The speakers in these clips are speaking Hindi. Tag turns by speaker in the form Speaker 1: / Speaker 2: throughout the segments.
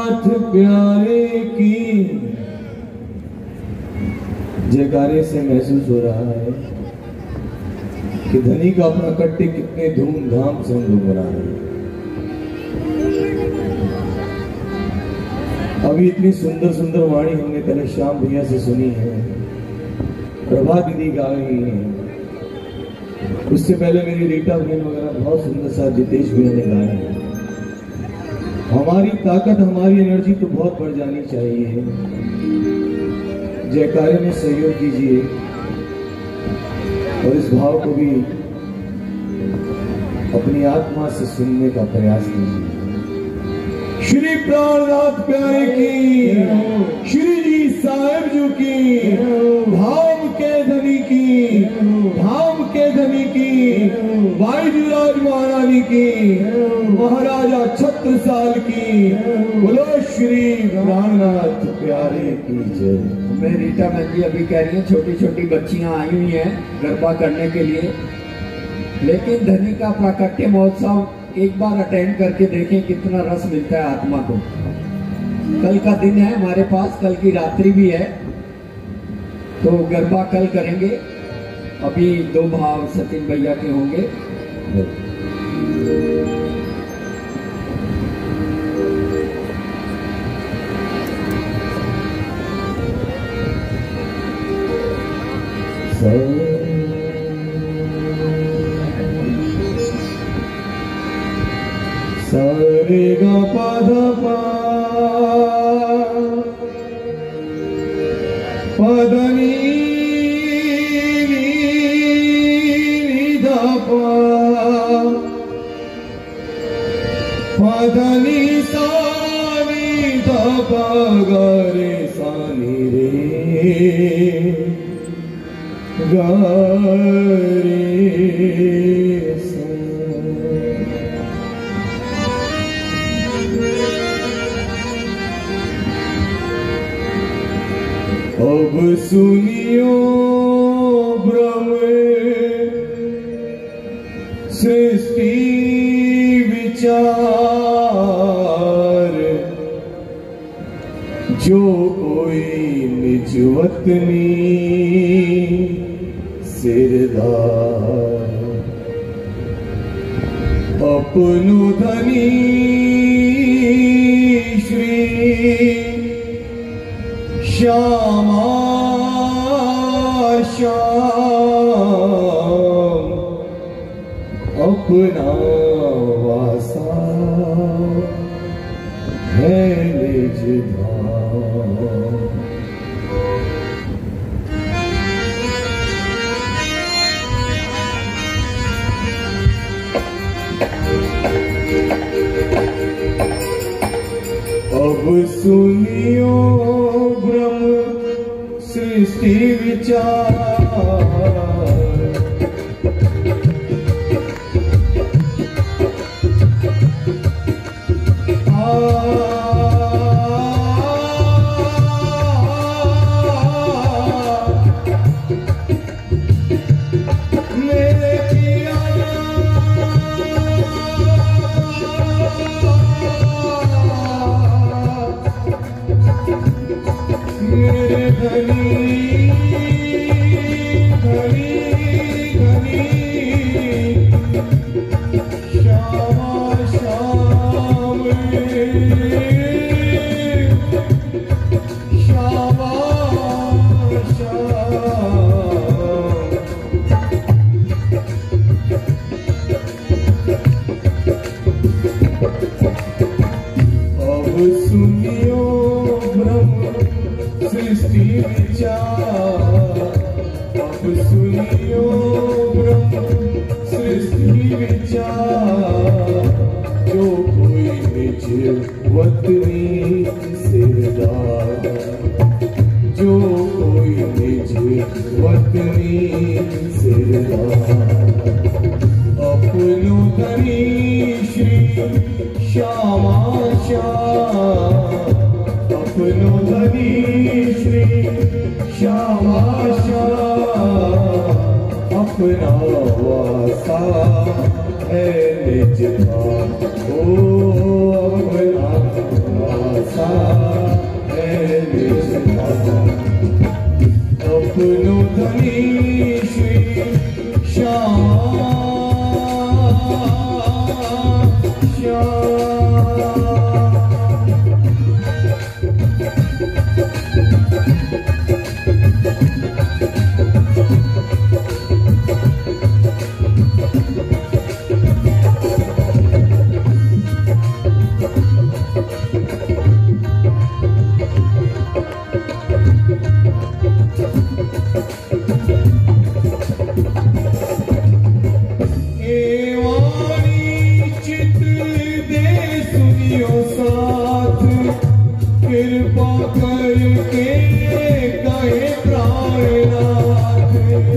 Speaker 1: नाथ प्यारे की। जयकारे से महसूस हो रहा है कि धनी का अपना कट्टे कितने धूमधाम से हम लोग बना रहे हैं। अभी इतनी सुंदर सुंदर वाणी हमने पहले श्याम भैया से सुनी है, प्रभा दीदी गा रही है, उससे पहले मेरी रीटा बहन वगैरह बहुत सुंदर सा जितेश भैया ने गाया है। हमारी ताकत, हमारी एनर्जी तो बहुत बढ़ जानी चाहिए। जयकारे में सहयोग कीजिए और इस भाव को भी अपनी आत्मा से सुनने का प्रयास कीजिए। श्री प्राणनाथ प्यारे की, श्री जी साहेब जी की, धाम के धनी की, धाम के धनी की, बाईजूराज महारानी की, महाराजा छत्रसाल की, बोलो श्री प्राणनाथ प्यारे की जय।
Speaker 2: मैं रीटा बहन जी अभी कह रही है छोटी छोटी बच्चियां आई हुई हैं गरबा करने के लिए, लेकिन धनी का प्राकट्य महोत्सव एक बार अटेंड करके देखें कितना रस मिलता है आत्मा को। कल का दिन है हमारे पास, कल की रात्रि भी है, तो गरबा कल करेंगे। अभी 2 भाव सचिन भैया के होंगे।
Speaker 1: सारे गा पा धा पा पदनी धा पा पदनी सा नी धा पा गा रे सा नी रे गा रे सा। अब सुनियो ब्रह्म सृष्टि विचार, जो कोई निज वतनी सिरदार, अपनो धनी श्री श्यामा श्याम, अपना वासा है निज धाम। अब सुनियो ब्रह्म सृष्टि विचार, अपना वासा है निज धाम, ओ अपना वासा कृपा करके कहे प्राणनाथ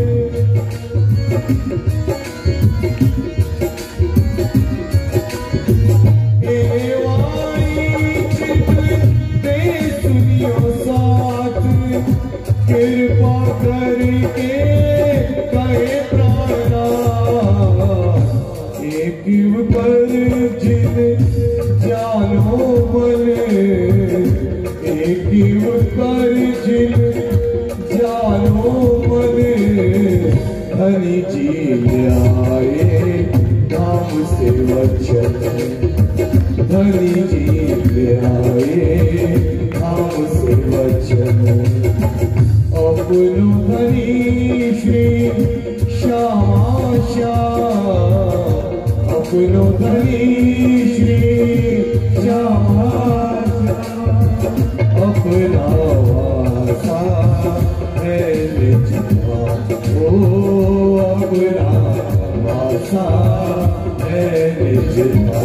Speaker 1: हे वाणी दे सुनियो साथ कृपा करके कहे प्राणनाथ एक पर जिन जानो मन एक कर जिन जानो मन हरि जी आए नाम से वचन हरि जी आए नाम से वचन अपनो हरि श्री श्यामा श्याम अपनो हरि श्री श्यामा अपना वासा है निजमा ओ अपना वासा है निजमा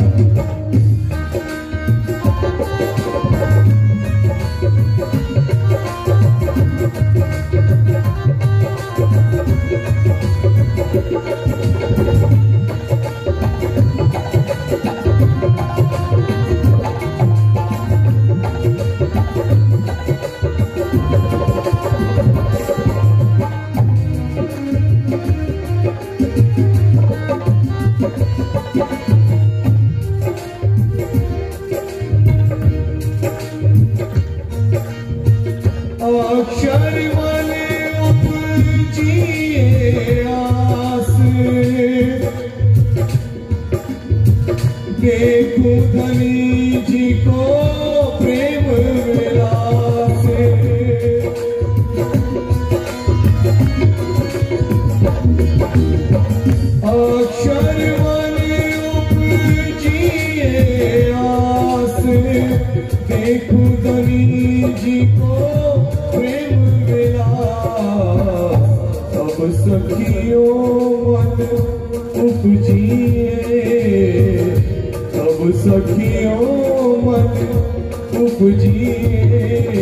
Speaker 1: अक्षर वाले उपजिए आस देखो धनी जी को प्रेम विलास अक्षर वाले उपजिए आस देखो धनी जी को प्रेम विलास अब सखियों मन उपजिए अब सखियों मन उपजिए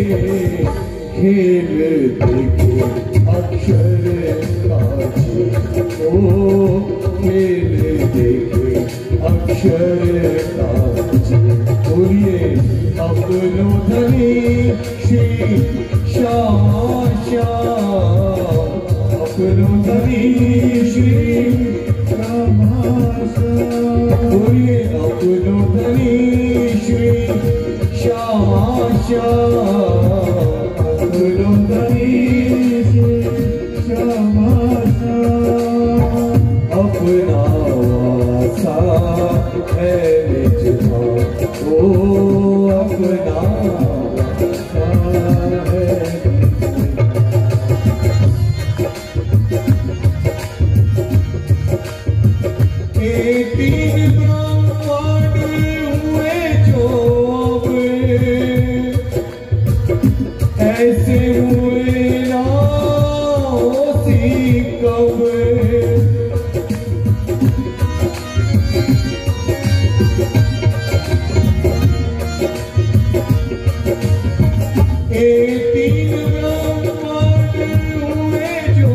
Speaker 1: खेल देखे अक्षर काजी ओ खेल देखे अक्षर काजी बोलिए अपनो धनी श्री श्यामा श्याम अपनो धनी श्री श्यामा श्याम बोलिए अपनो धनी श्री श्यामा श्याम अपनो धनी श्री श्यामा श्याम अपना वासा है निजमा ओ अपना तीन ब्रह्मांड हुए जो अब ऐसे हुए ना होसी कब तीन ब्रह्मांड हुए जो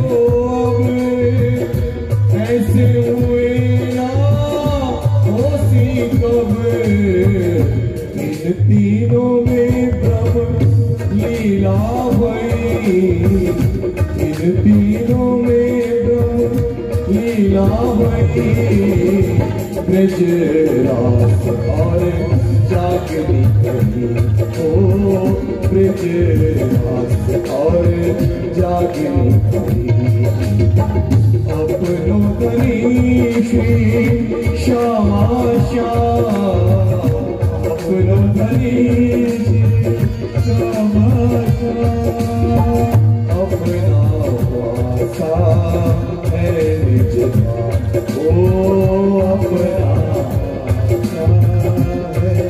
Speaker 1: अब ऐसे हुए कब इन तीनों में ब्रह्म लीला भई इन तीनों में ब्रह्म लीला भई ब्रज रास और जागनी कही ओ ब्रज रास और जागनी कही अपनो धनी श्री श्यामा श्याम अपनो धनी श्री श्यामा श्याम अपना वासा है निजमा ओ अपना वासा है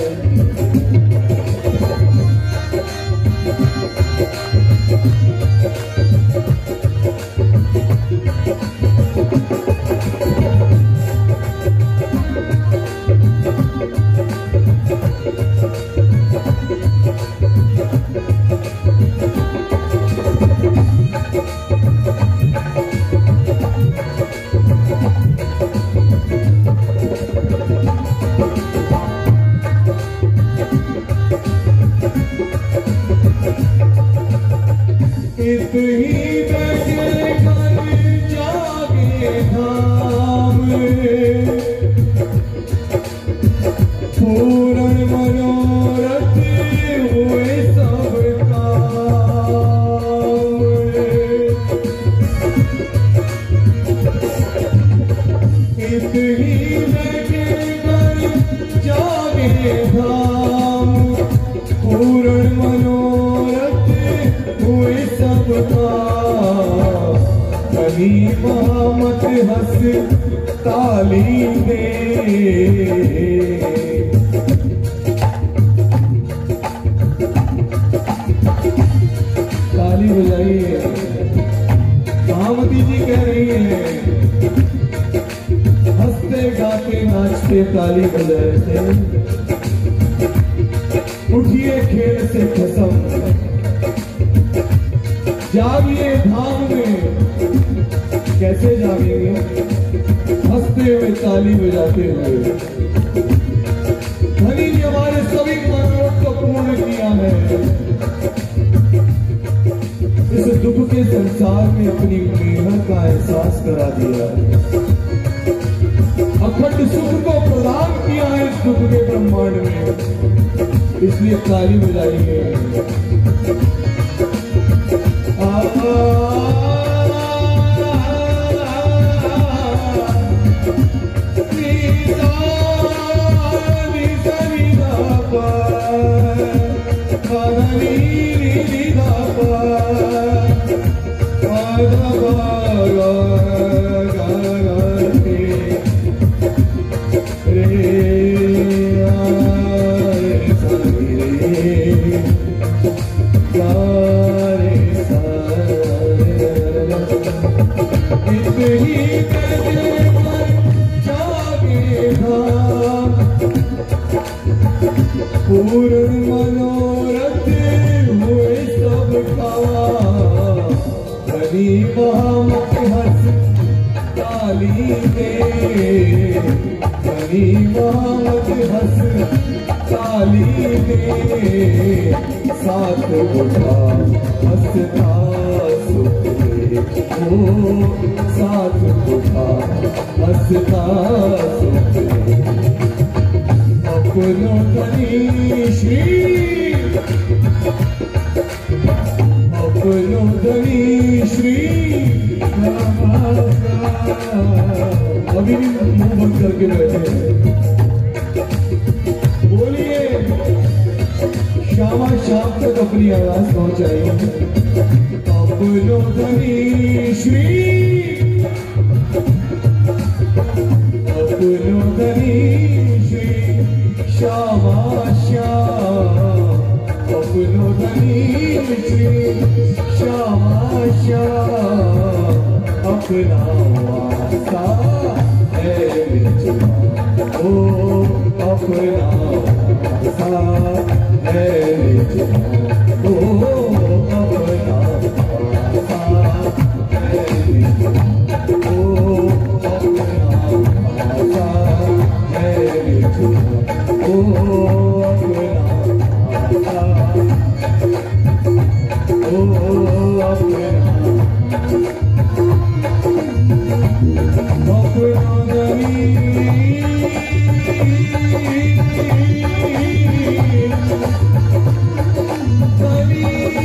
Speaker 1: इत ही बैठे कर जागे धाम, पूर्ण मनोरथ हुए सब काम। इत ही बैठे कर जागे धाम, पूर्ण मनोरथ हुए सब काम। कभी मत हंस ताली दे, ताली बजाइए। महामती जी कह रही है, हंसते गाते नाचते ताली बजाते, उठिए खेल से कसम, जागिए धाम में। कैसे जागेंगे? हंसते हुए ताली बजाते हुए। धनी जी हमारे सभी मनोरथ को पूर्ण किया है। इस दुख के संसार में अपनी मेहनत का एहसास करा दिया है। अखंड सुख को प्रदान किया है इस दुख के ब्रह्मांड में, इसलिए ताली बजाइए। पूर्ण मनोरथ हुए सब काम। कभी मत हंस ताली दे, कभी मत हंस ताली दे। साथ उठा हंसता सुख दे, ओ साथ उठा हंसता सुख दे। अपनो धनी श्री, अपनो धनी श्री। अभी भी मुंह बंद करके बैठे हैं। बोलिए, श्यामा शाम तक अपनी आवाज पहुंचाइए। अपनो धनी श्री, अपनो धनी श्यामा श्याम। अपनो धनी श्यामा श्याम। अपना वास्ता है बिचरा, ओ अपना वास्ता है बिचरा, ओ अपना वास्ता है बिचरा, ओ अपना वास्ता है बिचरा, ओ अपना अपना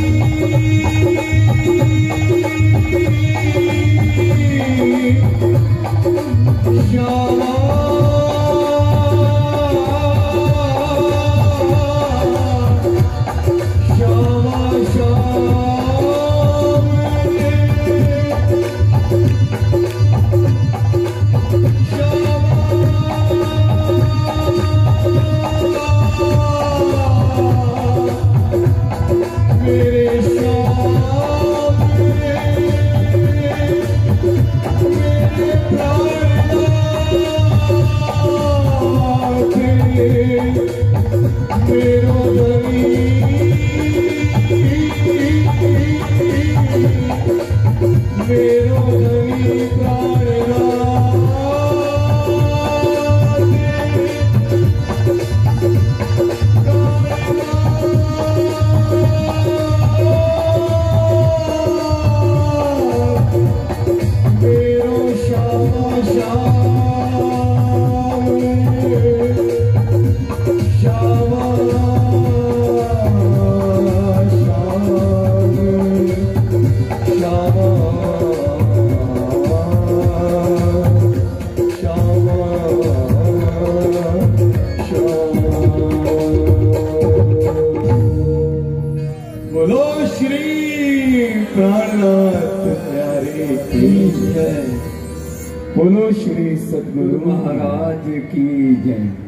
Speaker 1: बोलो श्री प्राणनाथ प्यारे की जय। बोलो श्री सद्गुरु
Speaker 2: महाराज की जय।